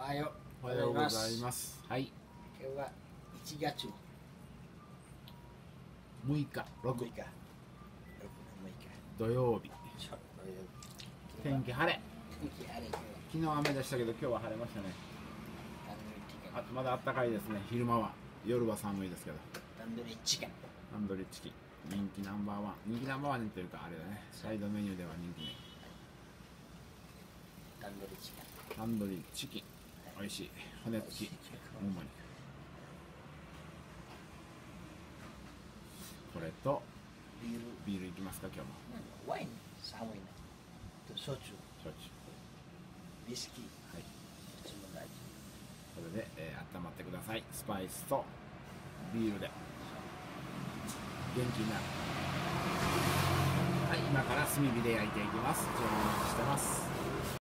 はよおはようございます。はい。 今日は1月 6日、6 6日土曜日。天気晴れ。 天気晴れ。 昨日雨でしたけど今日は晴れましたね。まだ暖かいですね。昼間は、夜は寒いですけど。 タンドリーチキン。 タンドリーチキン人気ナンバーワン。人気ナンバーワンというかあれだね。サイドメニューでは人気ね。 タンドリーチキン。 タンドリーチキン。美味しい。骨付き。もも肉。これとビールいきますか今日も。 ワイン寒いね。と焼酎。ビスキー。 はい。 いつも大事。 それで、温まってください。スパイスとビールで元気になる。はい、今から炭火で焼いていきます。注文してます。